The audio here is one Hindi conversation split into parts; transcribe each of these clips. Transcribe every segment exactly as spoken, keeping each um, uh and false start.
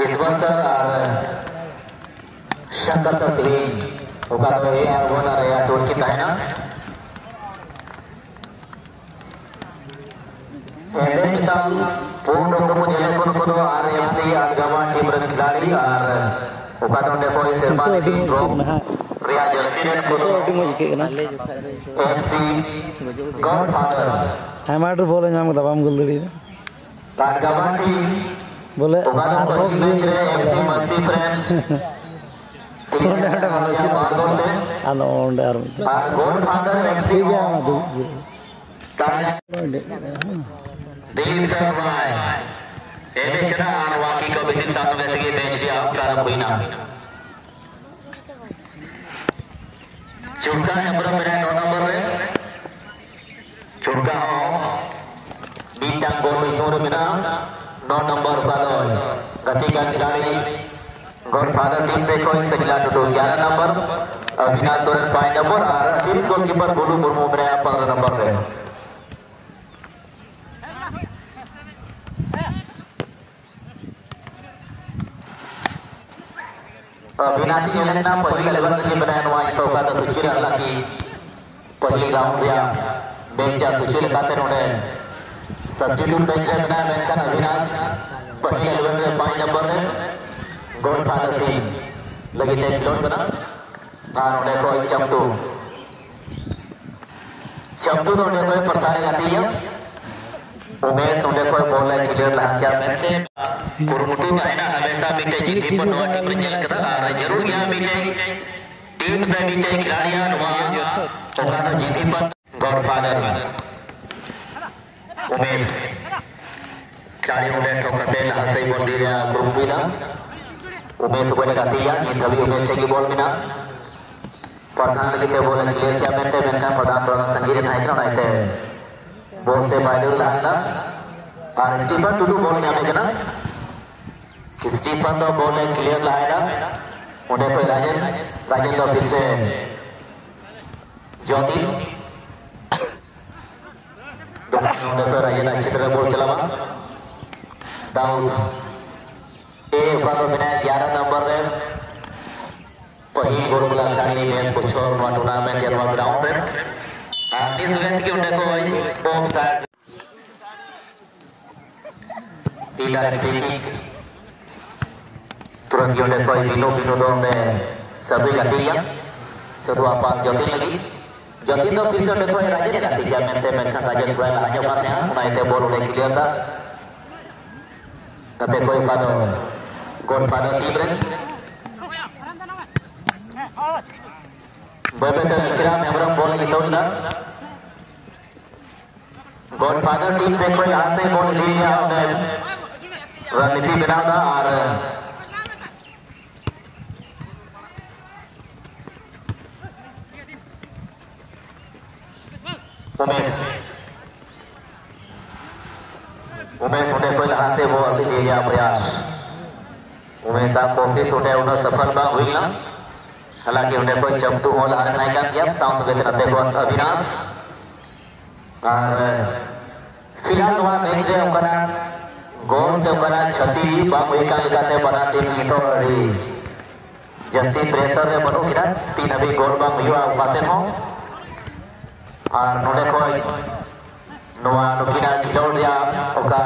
ईश्वर सर और शंकर सर तीन होगा तो ये और वो ना रहा तो उनकी कहना ऐसे मिसाल पूर्ण को मुझे कौन को तो आर एफ सी आगमा टीम रन खिलाड़ी और होगा तो उन्हें कोई सिरमान भी ड्रॉप रिया जर्सी ने को तो एफ सी गॉडफादर हमारे बोले नाम दबाम गुल्लड़ी आगमा टीम बोले होगा तो मैच रे एफ सी मस्ती friends ano ondar godfather F C ya madu दिलीप सर भाई एबे कना आनवाकी को बिसिन सासु बेतगी बेंच दिया प्रारंभ हुई ना चुटका नंबर मेरा नौ नंबर रे चुटका हो बीटा गोल इतोर मेरा नौ नंबर बादल गति का खिलाड़ी गॉडफादर टीम से कोई सगिला टुटो ग्यारह नंबर अविनाश सोरेन पाँच नंबर और टीम गोलकीपर गोलू मुर्मू मेरा पंद्रह नंबर रे विनाशी योजना पहली लेवल के बनाया हुआ है तो का तो सुचिर अल्लाह की पहली राउंड या बेच जा सुचिर खाते रोने सब्स्टिट्यूट बेच रहे बनाया मैच का अविनाश पहली लेवल में पाँच नंबर में गॉडफादर टीम लगी थे खिलौन बना और उन्हें कोई चमटू चमटू तो उन्हें कोई प्रकार गाती है उमेश उन्हें कोई बोल रहा है क्लियर लगा क्या मैंने कुरुमुटु का है ना हमेशा बीते जीती पर नौ टीम रंजन करा और जरूर यहाँ बीते टीम से बीते खिलाड़ियाँ वहाँ होगा तो जीती पर गॉडफादर उमेश खिलाड़ी उन्हें ठोकते लहा से बोल दिया ग्रुप भी ना उमेश उन्हें गाती है ये कभी उमेश चाहिए बोल भी ना प्रधान लगे थे बोले क्लियर क्या मैंने मैंने प्रधान प्रधान संगीत था इतना नहीं थे बोल से बाइडर लाना और स्टीफन टुडू बोल में हमें करना स्टीफन तो बोल है क्लियर लाएगा उन्हें कोई राजन राजन तो फिर से ज्योति उन्हें कोई राजन अच्छी तरह बोल चला दाऊद ए बाबा बिना ग्यारह नंबर में पही गोरमुला खानी में कुछ और टूर्नामेंट या ग्राउंड में इस इवेंट के उन्हें कोई ओम साइड तीला टेकिंग तुरंत उन्हें कोई बिनो बिनोदों में सभी गतियाँ शुरुआत पास ज्योति लगी ज्योति तो फिर से उन्हें कोई राजे ने गति किया मैंने मैं खाना राजे थोड़ा लाजो करते हैं उन्हें इतने बोल उन्हें क्लियर था तब कोई बात गॉडफादर टीम रे बेबे तो खिलाफ हेमरम बोल की तोड़ ना गॉडफादर टीम से कोई हाथ से बोल ली गया उन्हें रणनीति बनाना और उमेश उमेश उन्हें कोई हाथ से बोल ली गया प्रयास उमेश आप कोशिश उन्हें उन्हें सफल बा हुई ना हालांकि उन्हें कोई चमटू होल हार नहीं कर दिया साउंड से करते हुए अविनाश और फिलहाल वहाँ मैच रे उनका गोल से उनका छती बा वही का लगाते बना टीम लीडो रही जस्ती प्रेशर में बनो किरा तीन अभी गोल बा हुआ पासे हो और उन्हें कोई नवा नुकिना खिलौड़ या उनका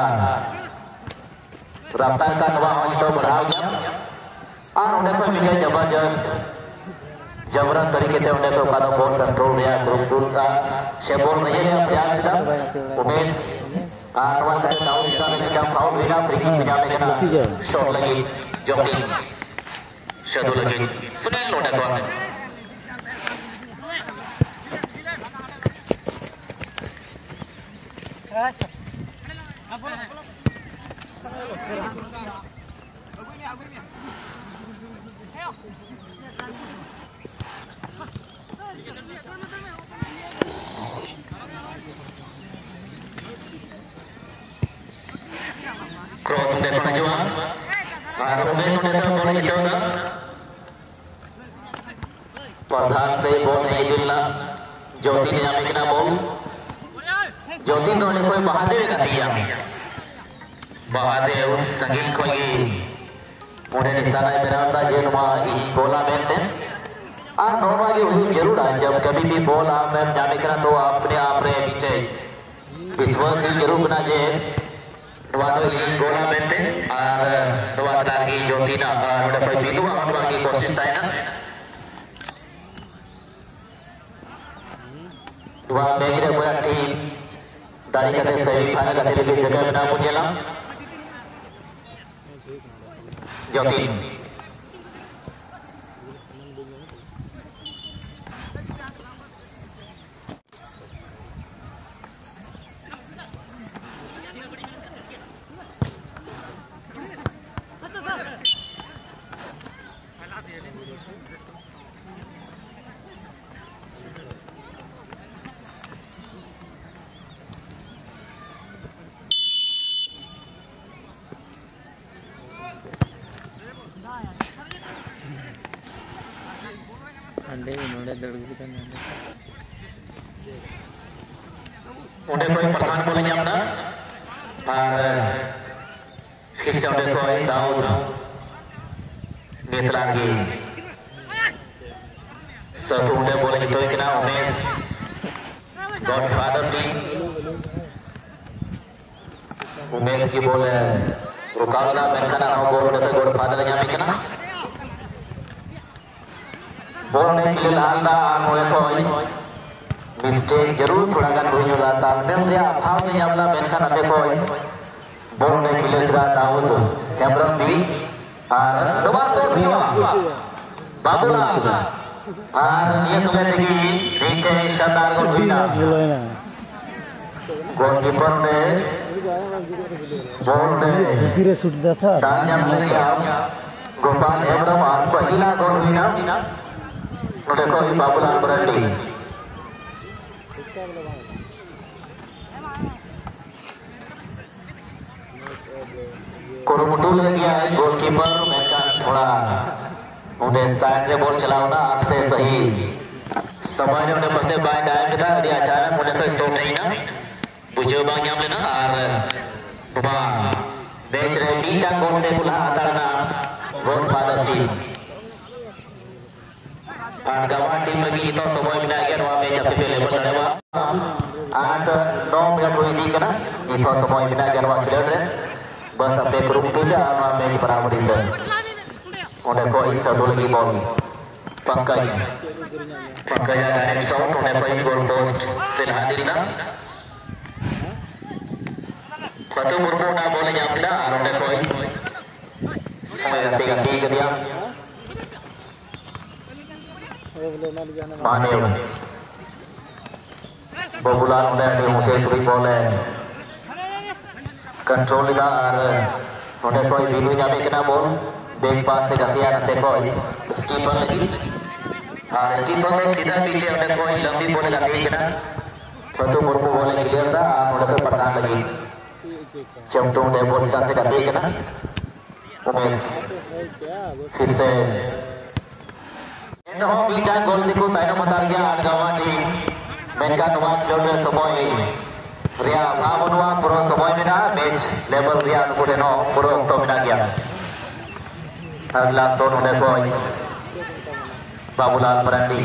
रफ्तार का नवा हो तो बढ़ाओ गया और उन्हें कोई विजय जबरदस्त जबरन तरीके से उन्हें तो कानो बॉल कंट्रोल या ग्रुप का से बॉल नहीं है प्रयास था उमेश आनवाल का डाउन इसका में क्या फाउल हुई ना फ्री किक में जाने का शॉट लगी जोटी शदू लगी सुनील लोटा को क्रॉस उन्हें पहुंचवा और उमेश उन्हें तो बॉल हिट होगा प्रधान से बॉल नहीं दिलना ज्योति ने हमें किना बॉल ज्योति तो उन्हें कोई बहादुर का दिया बहादुर उस संगीत को ये उन्हें निशाना बेरादा जे नुआ बोला मेंटेन और नॉर्मल की हुई जरूर है जब कभी भी बॉल आप में जामे करना तो अपने आप रे पीछे विश्वास ही जरूर करना जे नुआ तो ये गोला मेंटेन और नुआ लगी जो तीन उन्हें कोई बिंदु आने की कोशिश था ना नुआ मैच रे कोई टीम दारी करते सेमीफाइनल करते भी जगह बना मुझे ला ज्योति अंडे नोड़े दड़गी का अंडे उन्हें कोई प्रधान बोलेंगे अपना और फिर से उन्हें कोई दाऊद नेतलागी सब उन्हें बोलेंगे तो इतना उमेश गॉडफादर टीम उमेश की बोले रुकावला मैंने ना बोल रहे थे गॉडफादर यहाँ पे क्या बोलने के लिए लालदा मुझे कोई मिस्टेक जरूर थोड़ा गन हुई होगा तालमेल या अभाव में हमला मैंने ना कोई बोलने के लिए जरा दाऊद कैमरा भी और दोबारा शॉट हुआ बाबूलाल और ये समय तक नीचे शानदार गोल हुई ना गोलकीपर ने बॉल ने गिरे शूट दिया था तालियां मिल गया गोपाल हेमरम और पहला गोल हुई ना देखो ये बाबूलाल बरंडी कुरुमुटू ले गया है गोलकीपर मैच थोड़ा उन्हें साइड से बॉल चलाना आपसे सही समय ने उन्हें बसे बाय डायल किया और अचानक उन्हें कोई शॉट नहीं ना बुझो बांग यहाँ लेना और बाबा बेच रहे बीटा गोल ने बुला आताना गॉडफादर टीम और गवाह टीम में भी इतना समय मिला गया वहाँ पे जब पे लेवल लड़ेगा आठ नौ मिनट हुई थी क्या इतना समय मिला गया वहाँ खेल रहे बस अपने ग्रुप पे जा वहाँ मैच बराबरी है उन्हें कोई सदुल की ball Pankaj Pankaj direct shot उन्हें कोई गोल पोस्ट से लगा दी ना फतू मुर्मू ना बोले यहाँ पे ना और उन्हें कोई समय गति गति कर दिया माने बबुलाल उन्हें मुझे थोड़ी बॉल है कंट्रोल का और उन्हें कोई बिलू जामे के ना बॉल बैक पास से गतिया नते कोई स्टीफन लगी और स्टीफन तो सीधा पीछे उन्हें कोई लंबी बॉल लगी के ना फतू मुर्मू बॉल क्लियर था और उन्हें तो पता लगी चमटू उन्हें बॉल का से गति के ना उमेश फिर से नो बीटा गोल दिको ताइनो मतार गया आर गवा टीम मेनका नुआ जोड़े समय रिया भावनुआ पुरो समय में ना मैच लेवल रिया नुकुडे नो पुरो तो मिला गया अगला तो उन्हें कोई बाबूलाल मराठी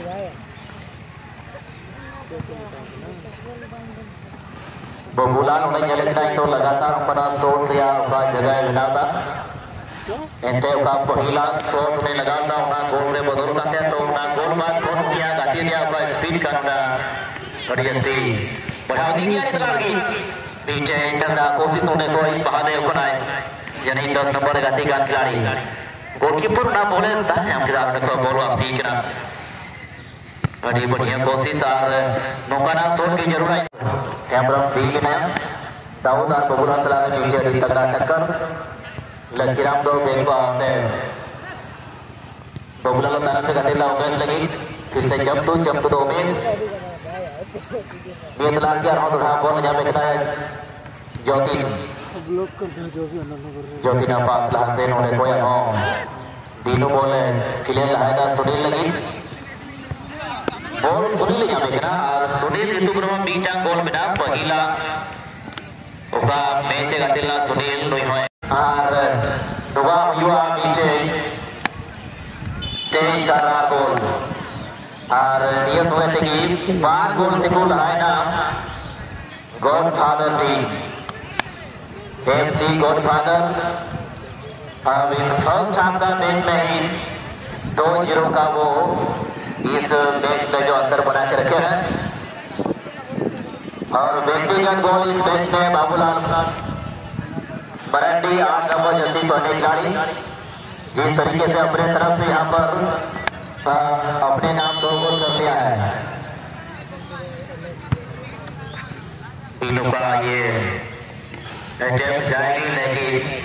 बाबूलाल उन्हें जले नहीं तो लगातार अपना शॉट रिया का जगह बनाता एंटे का पहला शॉट ने लगाता उना गोल में बदल करते तो उना गोल बाद कौन किया गति दिया का स्पीड करना और जैसे बढ़ा दी गया लगी पीछे एंटर का कोशिश होने कोई बहाने बनाए यानी दस नंबर गति का खिलाड़ी गोलकीपर ना बोले था हम के साथ को बॉल वापसी करा बड़ी बढ़िया कोशिश और नौकाना शॉट की जरूरत है कैमरा फील्ड में दाऊद और बबुलाल तला ने नीचे तगड़ा टक्कर लकीराम दो बेगवा ने बबुलाल तारा से गतेला उमेश लगी फिर से jump to jump to Umesh Betlal के अराउंड उठा बॉल जहां पे खड़ा है ज्योति ज्योति ना पास लासे उन्हें कोई हो तीनों बॉल क्लियर लगाएगा सुनील लगी बॉल सुनील यहाँ पे खड़ा और सुनील ऋतुग्रह बीटा गोल बिना पहला ओका मैच गतेला सुनील नहीं है और दुआ युवा बार गोल तिकुल है ना गॉडफादर टीम एफसी गॉडफादर अब इस फर्स्ट हाफ का मैच में ही दो जीरो का वो इस मैच में जो अंतर बना के रखे हैं और व्यक्तिगत गोल इस मैच में बाबूलाल मराठी आठ नंबर जर्सी पहने खिलाड़ी जिस तरीके से अपने तरफ से यहाँ पर आ, अपने नाम दो गोल कर लिया है। तीनों का ये अटेम्प्ट जाएगी लेकिन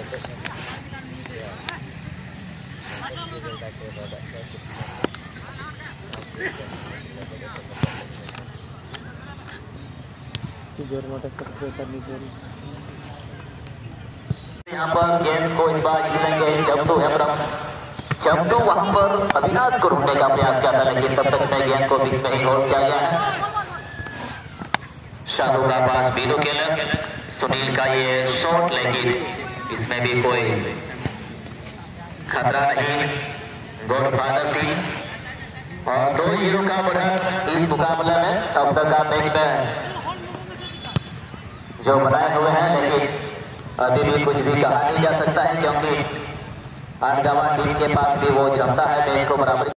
यहाँ पर गेंद को इस बार खेलेंगे जब्दू हेमरम। जब्दू वहां पर अविनाश को ढूंढने का प्रयास किया था लेकिन तब तक में गेंद को बीच में ही होल्ड किया गया है। शादू का पास बीनू के लिए सुनील का ये शॉट लेकिन इसमें भी कोई खतरा नहीं। गॉडफादर टीम और दो हीरो का बढ़त इस मुकाबले में अब तक का मैच में जो बनाए हुए हैं लेकिन अभी भी कुछ भी कहा नहीं जा सकता है क्योंकि आरगावा टीम के पास भी वो क्षमता है मैच को बराबरी।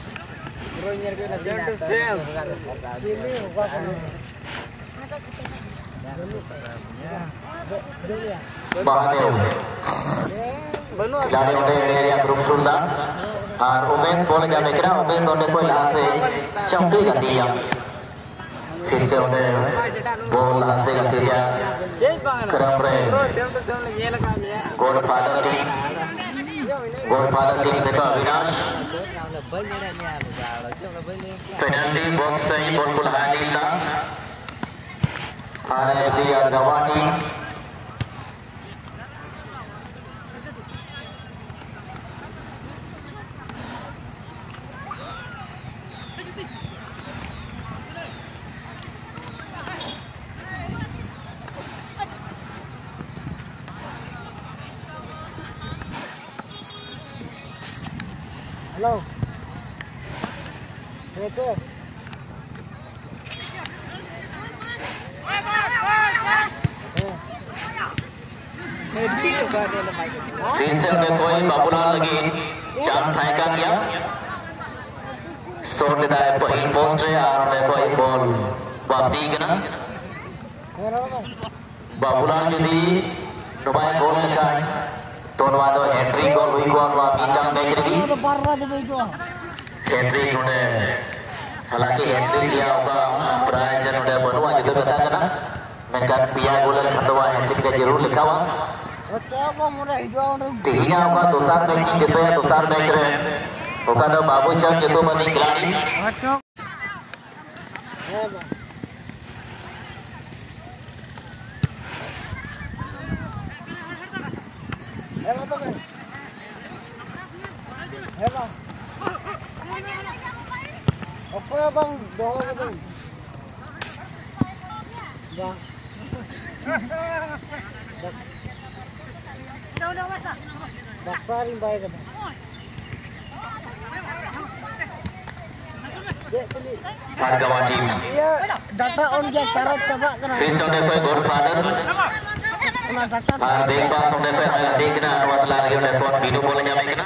महादेव खिलाड़ी उन्हें एरिया ग्रुप चुनना और उमेश बोले जाने के ना उमेश उन्हें कोई लाश से चमकी गति है फिर से उन्हें बोल लाश से गति दिया क्रम रहे गॉडफादर टीम गॉडफादर टीम से का अविनाश पेनल्टी बॉक्स से ही बॉल को लगा नीला आरएफसी आरगावा टीम हेलो बेटे फिर से उन्हें कोई बाबूलाल लगी चांस था का किया शॉट देता है पहिल पोस्ट है और उन्हें कोई बॉल वापसी करना बाबूलाल यदि नुमाए गोल लिखा तो नवादो हैट्रिक गोल हुई को नवा बीटांग मैच रही हैट्रिक उन्हें हालांकि हैट्रिक किया होगा प्राय जन उन्हें बनवा जो कथा करना मैं पिया गोल खतवा हैट्रिक का जरूर लिखा हुआ तीन होगा दोसार मैच की जैसे दोसार मैच रहे होगा तो बाबू चंद जो तो मनी खिलाड़ी हेलो तो मैं hello apa ya bang doa gitu bang udah udah mas daksarin baik kata dek tadi आरगावा team iya data on dia cara coba kena Kristen Depe Godfather देख पास होने पे देखना मतलब लगे उन्हें कौन बीनू बोले जामे कना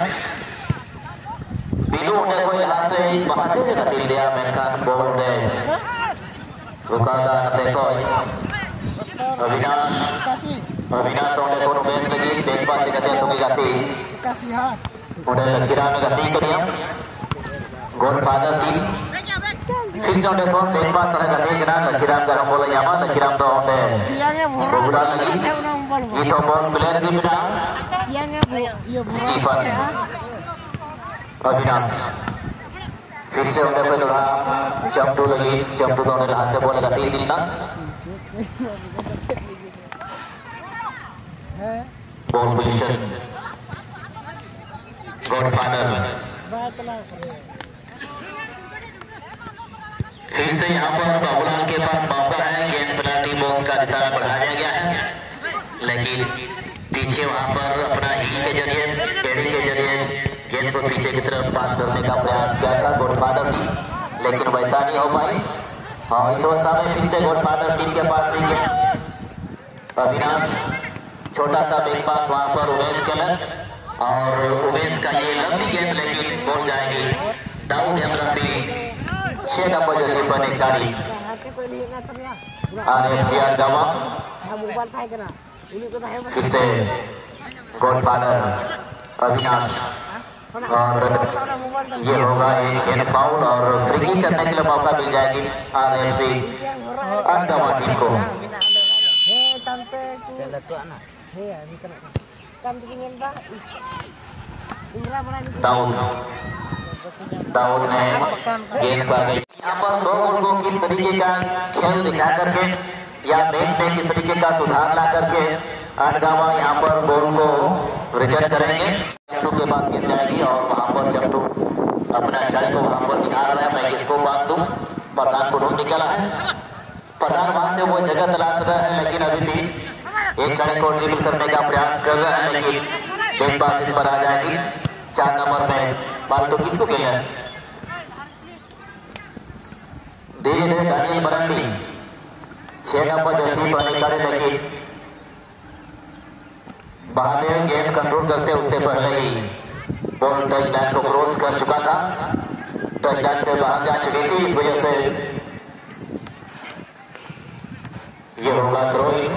बीनू उन्हें कोई हाथ से बहाते में कतील दिया मेनखान बोल उन्हें रुकागा नते कोई अविनाश अविनाश तो उन्हें कौन बेस लगी देख पास से कते सुगी गति उन्हें लकीरा में गति करिया गॉडफादर टीम फिर से उन्हें कौन देख पास तरह गति कना लकीराम का हम बोले जामा लकीराम तो उन्हें बोला लगी itu ball player di bidang Stephen Avinash फिर से उन्हें पे थोड़ा जंपू लगी जंपू तो उन्हें हाथ से बॉल लगाती थी ना बॉल पोजीशन गॉडफादर फिर से यहाँ पर बाबूलाल के पास मौका है गेंद पेनल्टी बॉक्स का दिशा में बढ़ाया गया है लेकिन पीछे वहां पर अपना हील के जरिए एडी के जरिए गेंद को पीछे की तरफ पास करने का प्रयास किया था गॉडफादर ने लेकिन वैसा नहीं हो पाई। और इस अवस्था में फिर से गॉडफादर टीम के पास देंगे अविनाश, छोटा सा बेग पास वहां पर उमेश केलर, और उमेश का ये लंबी गेंद लेकिन पहुंच जाएगी दाऊद हेमब्रम भी छह नंबर जैसे पर निकाली आर एफ सी आर गावा। फिर से गॉडफादर अविनाश, और ये होगा एक हैंड फाउल और फ्री किक करने के लिए मौका मिल जाएगी आर एफ सी अंडवा टीम को। दाऊद दाऊद ने गेंद पर गई। यहाँ पर दो गोल को किस तरीके का खेल दिखा करके या मैच में किस तरीके का सुधार ला करके अंडवा यहाँ पर गोल को रिटर्न करेंगे। चट्टू के पास गिर जाएगी और वहां पर चट्टू अपना जल को वहां पर निकाल रहा है। मैं किसको बांध दूं, प्रधान को ढूंढ निकला है। प्रधान वहां से वो जगह तलाश रहा है, लेकिन अभी भी एक खड़े को ड्रिबल करने का प्रयास कर रहा है, लेकिन एक पास इस पर आ जाएगी। चार नंबर में बाल तो किसको खेला है, धीरे धीरे दानियल मरंडी छह नंबर जर्सी पर निकाले, लेकिन बहाने गेम कंट्रोल करते उससे पहले ही बॉल टच लाइन को क्रॉस कर चुका था, टच लाइन से बाहर जा चुकी थी। इस वजह से ये होगा थ्रोइंग।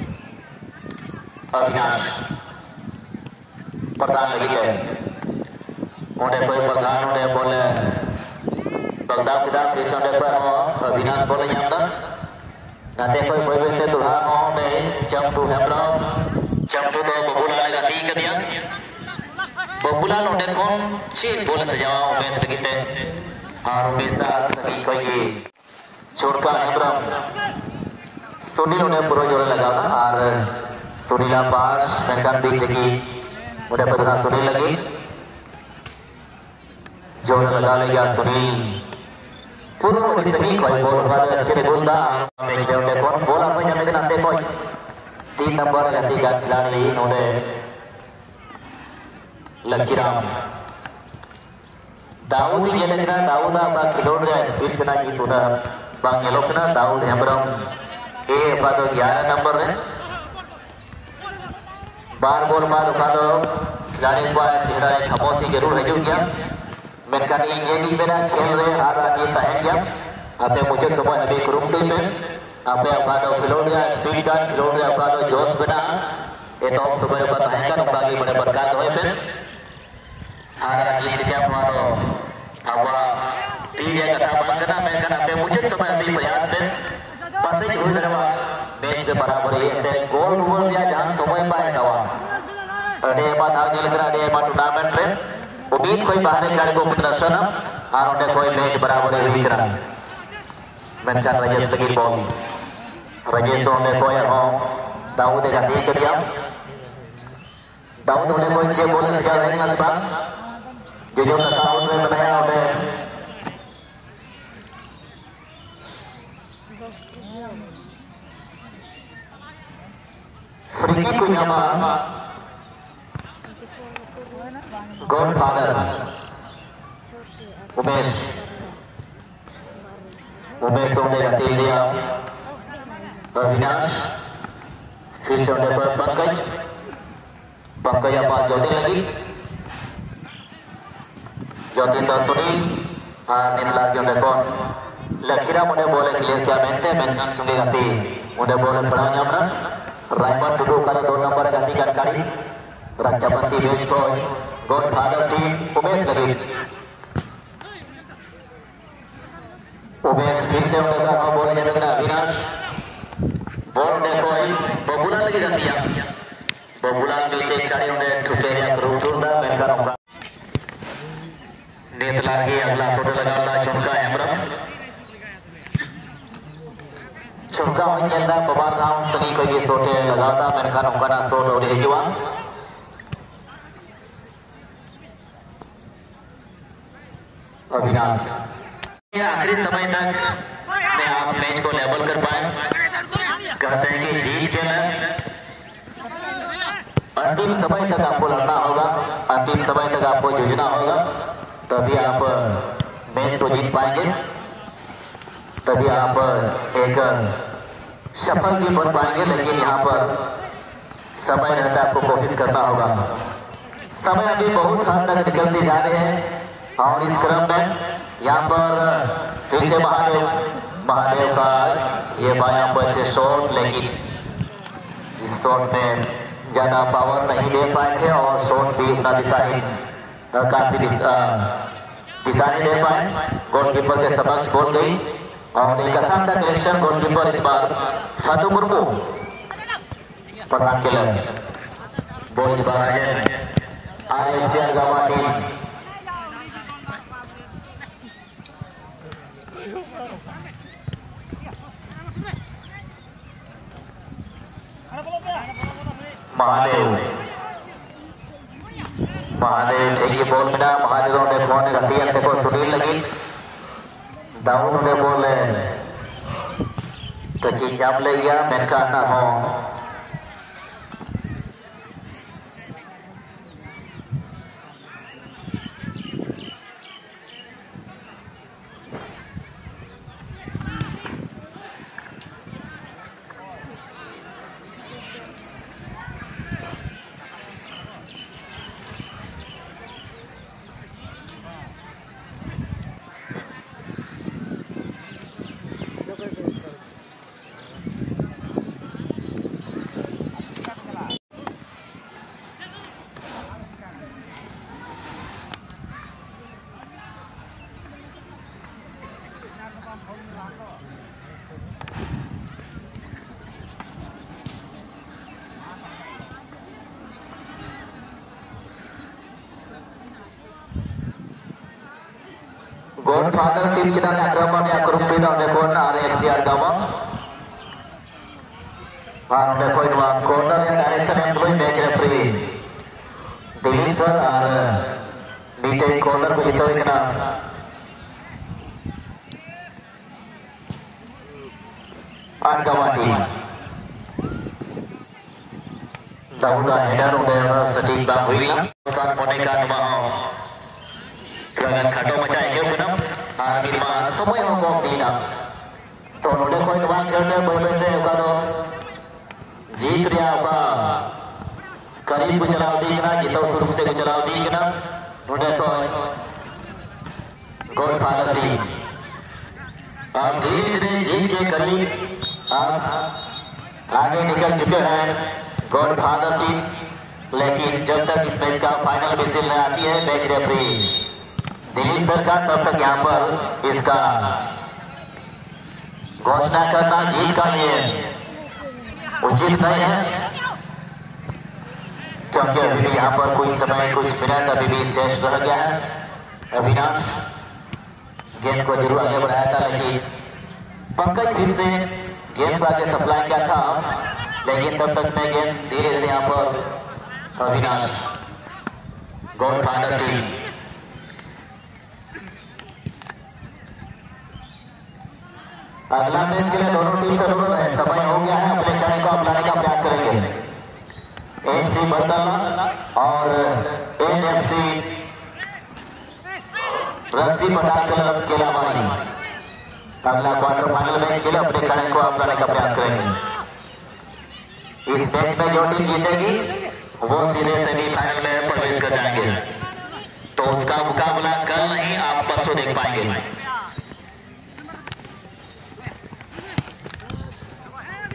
अविनाश प्रधान लगी है उन्हें कोई प्रधान उन्हें बोले बगदाव किताब फिर उन्हें पर हो अविनाश बोले यहाँ तक नाते कोई कोई बेटे दुल्हा हो में चंपू हेमब्रम चंपू तो बबूलाल का दी कर दिया। बबूलाल उन्हें कौन चीज बोले सजावा उमेश लगी और उमेश सगी कोई छोड़का हेमब्रम सुनील उन्हें पूरा जोर लगा था और सुनीला पास मैदान बीच की उन्हें पता सुनील लगी जोर लगा लेगा सुनील पूरा जिंदगी कोई बोल वाले अच्छे बोलता मैच में उन्हें कौन बोला कोई जमे नाते कोई तीन नंबर गति का खिलाड़ी इन्होंने लकीराम दाऊद ये लग रहा दाऊद आपका खिलौड़ रहा स्पीड के ना की तूना बांगे लोग ना दाऊद हेमब्रम ए पादो ग्यारह नंबर है बार बोल बार पादो खिलाड़ी का चेहरा एक खामोशी जरूर है जो क्या मैं कहीं ये नहीं मेरा खेल रहे हाथ आगे तहन गया आपने मुझे समय अभी ग्रुप टीम में आपने पादो खिलौड़ रहा स्पीड का खिलौड़ रहा पादो जोश बना ये तो हम सुबह बताएंगे नुकता की बड़े बरकत हुए फिर सारा गीत क्या पादो हवा टीवी कथा बंद करना मैं करना पे मुझे समय अभी प्रयास में पासे हुई दरवा मैच के बराबर ये गोल गोल दिया जहां समय पाए दवा अरे बात आगे लग रहा है ये टूर्नामेंट में उम्मीद कोई बाहर खिलाड़ी को प्रदर्शन और उन्हें कोई मैच बराबर हुई करा मैं कर राजेश लगी बॉल राजेश तो उन्हें कोई हो दाऊद का दे कर दिया दाऊद उन्हें कोई छह बोले सजा नहीं लगता जो जो दाऊद ने बनाया उन्हें फ्रीकी को यहाँ गॉडफादर उमेश उमेश तो उन्हें तेल दिया अविनाश फिर से उन्हें पर पंकज पंकज पास ज्योति लगी ज्योति तो सुनील निर्मला के उन्हें कौन लकीरा उन्हें बोले क्लियर क्या मेहनते मेहनत सुनी गति उन्हें बोले पढ़ा जामना रायमन टुडू का दो नंबर गति जानकारी रक्षापति भेज को गॉडफादर टीम उमेश लगी उमेश फिर से उन्हें कहा बोले जब अविनाश बॉल देखो बबूला लगी जाती है बबूला नीचे चढ़े उन्हें ठुके या ग्रुप टूरदा मैं करूंगा नेत लागी अगला सोटे लगावना चुनका हेमब्रम चुनका होने अंदर बबार गांव सनी को ये सोटे लगाता मैं करूंगा ना सोट और हिजुआ अविनाश आखिरी समय तक में आप मैच को लेवल कर पाए कहते हैं कि जीत के अंतिम समय तक आपको लड़ना होगा अंतिम समय तक आपको जूझना होगा तभी आप मैच को जीत पाएंगे, तभी आप एक सफल टीम बन पाएंगे। लेकिन यहाँ पर समय रहता है, आपको कोशिश करना होगा। समय अभी बहुत हद तक निकलते जा रहे हैं और इस क्रम में यहाँ पर फिर से महादेव महादेव का ये बायां पर से शॉट, लेकिन इस शॉट में ज्यादा पावर नहीं दे पाए थे और शॉट भी उतना दिशाहीन काफी दिशा नहीं दे पाए। गोलकीपर के समक्ष बोल गई और एक आसान सा कलेक्शन गोलकीपर इस बार फातू मुर्मू प्रधान के लिए बोल इस बार आए एशिया गावा टीम महादेव महादेव ठेकी बॉल मिला। महादेव ने फोन रखी अंत को सुनील लगी दाऊद ने बोल तो की जब ले गया मेनका ना हो Godfather tim kita ni akraman yang kerumpi dah dekor na R F C Argama. Har dekor itu ang corner yang direction yang dua match referee. Dilip sir ar meeting corner begitu ikna. Argama tim. Dauda header udah setik bang William. Sekarang monekan mau. Jangan kado macam itu pun, hari mas semua yang kau dina. तो नोडे कोई नवान करने बोले थे उकारो जीत रिया उका करीब गुजराव दी कना जीतो शुरू से गुजराव दी कना नोडे कोई गॉडफादर टीम अब धीरे धीरे जीत के करीब अब आगे निकल चुके हैं गॉडफादर टीम। लेकिन जब तक इस मैच का फाइनल विसिल न आती है मैच रेफरी दिलीप सर का, तब तक यहाँ पर इसका घोषणा करना जीत का लिए उचित नहीं है, क्योंकि अभी भी यहाँ पर कुछ समय कुछ मिनट अभी भी शेष रह गया है। अविनाश गेंद को जरूर आगे बढ़ाया था, लेकिन पंकज फिर से गेंद को आगे सप्लाई किया था, लेकिन तब तक में गेंद धीरे धीरे यहाँ पर अविनाश गॉडफादर टीम अगला मैच के लिए दोनों टीम से जरूरत है, समय हो गया है, अपने खिलाड़ी को अपनाने का प्रयास करेंगे। एमसी बरतला और एनएफसी रक्सी पटाख के लावानी अगला क्वार्टर फाइनल मैच के लिए अपने खिलाड़ी को अपनाने का प्रयास करेंगे। इस मैच में जो टीम जीतेगी वो सीधे सेमीफाइनल में प्रवेश कर जाएंगे, तो उसका मुकाबला कल नहीं आप परसों देख पाएंगे।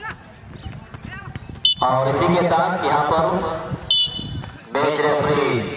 और इसी के साथ यहाँ पर मैच रेफरी